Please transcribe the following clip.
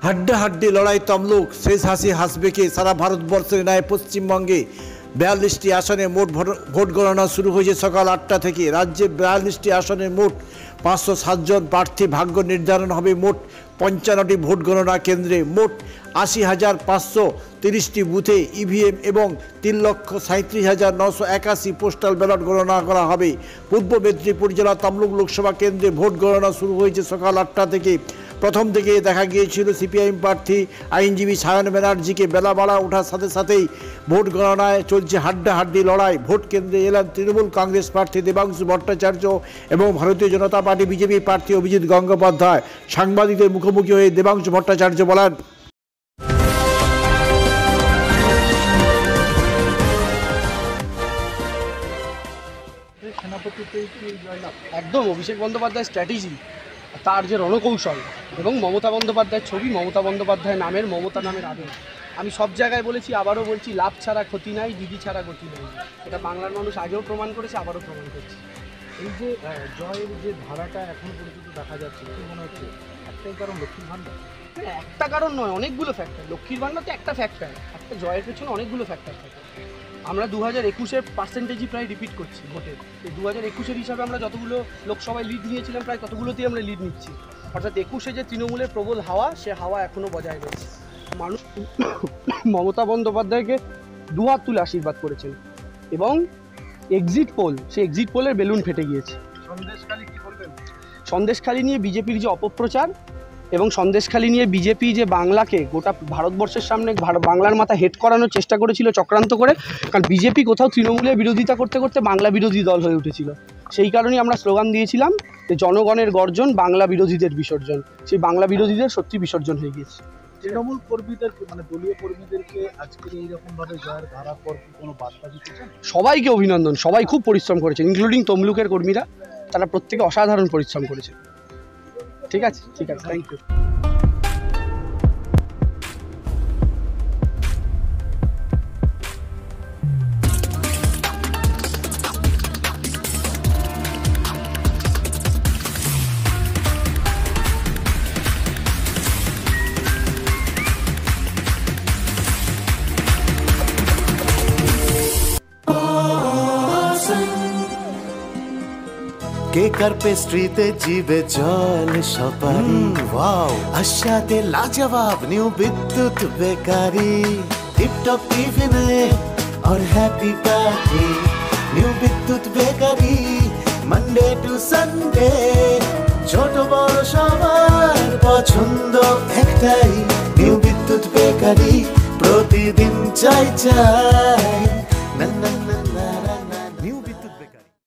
হাড্ডাহাড্ডি লড়াই তমলুক, শেষ হাসি হাসবে কে। সারা ভারতবর্ষের ন্যায় পশ্চিমবঙ্গে 42টি আসনে মোট ভোট গণনা শুরু হয়েছে সকাল 8টা থেকে। রাজ্যে 42টি আসনের মোট 507 জন প্রার্থী ভাগ্য নির্ধারণ হবে। মোট 55টি ভোট গণনা কেন্দ্রে মোট 80,530টি বুথে ইভিএম এবং 3,37,981 পোস্টাল ব্যালট গণনা করা হবে। পূর্ব মেদিনীপুর জেলা তমলুক লোকসভা কেন্দ্রে ভোট গণনা শুরু হয়েছে সকাল 8টা থেকে। প্রথম থেকে দেখা গিয়েছিল সিপিআইএম প্রার্থী আইনজীবী সায়ন ব্যানার্জিকে। বেলা বাড়া ওঠার সাথে সাথেই ভোট গণনায় চলছে হাড্ডাহাড্ডি লড়াই। ভোট কেন্দ্রে এলেন তৃণমূল কংগ্রেস প্রার্থী দেবাংশু ভট্টাচার্য এবং ভারতীয় জনতা পার্টি বিজেপি প্রার্থী অভিজিৎ গঙ্গোপাধ্যায়। সাংবাদিকদের মুখোমুখি হয়ে দেবাংশু ভট্টাচার্য বলেন, একদম অভিষেক বন্দ্যোপাধ্যায়ের স্ট্র্যাটেজি, তার যে রণকৌশল এবং মমতা বন্দ্যোপাধ্যায়ের ছবি, মমতা বন্দ্যোপাধ্যায় নামের, মমতা নামের আবেগ। আমি সব জায়গায় বলেছি, আবারও বলছি, লাভ ছাড়া ক্ষতি নাই, দিদি ছাড়া গতি নেই। এটা বাংলার মানুষ আগেও প্রমাণ করেছে, আবারও প্রমাণ করছে। এই যে জয়ের যে ধারাটা এখন পর্যন্ত দেখা যাচ্ছে, কি মনে হচ্ছে একটাই কারণ লক্ষ্মীর ভাণ্ডার? একটা কারণ নয়, অনেকগুলো ফ্যাক্টর। লক্ষ্মীর ভাণ্ডার তো একটা ফ্যাক্টর, একটা জয়ের পেছনে অনেকগুলো ফ্যাক্টর থাকে। আমরা 2021-এর পার্সেন্টেজই প্রায় রিপিট করছি ভোটের। 2021-এর হিসাবে আমরা যতগুলো লোকসভায় লিড নিয়েছিলাম প্রায় ততগুলোতেই আমরা লিড নিচ্ছি। অর্থাৎ 21-এ যে তৃণমূলের প্রবল হাওয়া, সে হাওয়া এখনও বজায় রয়েছে। মানুষ মমতা বন্দ্যোপাধ্যায়কে দুহাত তুলে আশীর্বাদ করেছেন এবং এক্সিট পোল, সেই এক্সিট পোলের বেলুন ফেটে গিয়েছে। সন্দেশখালি নিয়ে বিজেপির যে অপপ্রচার এবং সন্দেশখালি নিয়ে বিজেপি যে বাংলাকে গোটা ভারতবর্ষের সামনে বাংলার মাথা হেড করানোর চেষ্টা করেছিল চক্রান্ত করে। কারণ বিজেপি কোথাও তৃণমূলের বিরোধিতা করতে করতে বাংলা বিরোধী দল হয়ে উঠেছিল। সেই কারণেই আমরা স্লোগান দিয়েছিলাম যে জনগণের গর্জন, বাংলা বিরোধীদের বিসর্জন। সেই বাংলা বিরোধীদের সত্যি বিসর্জন হয়ে গিয়েছে। তৃণমূল কর্মীদেরকে, মানে দলীয় কর্মীদেরকে আজকের এইরকমভাবে জয়ের ধারার পর কোনো বার্তা দিতে চান? সবাইকে অভিনন্দন, সবাই খুব পরিশ্রম করেছেন, ইনক্লুডিং তমলুকের কর্মীরা। তারা প্রত্যেকে অসাধারণ পরিশ্রম করেছে। ঠিক আছে, ঠিক আছে, থ্যাংক ইউ। কেকার পেস্ট্রিতে জিবে জল সপারি, ওয়াও আশাতে লাজবাব নিউ বিদ্যুৎ বেকারি, টিপটপ টিফিনে और happy party. New Bidyut bakery, Monday to Sunday, ছোট বড় সবার পছন্দ একটাই। নিউ বিদ্যুৎ বেকারি, প্রতিদিন চাই চাই না না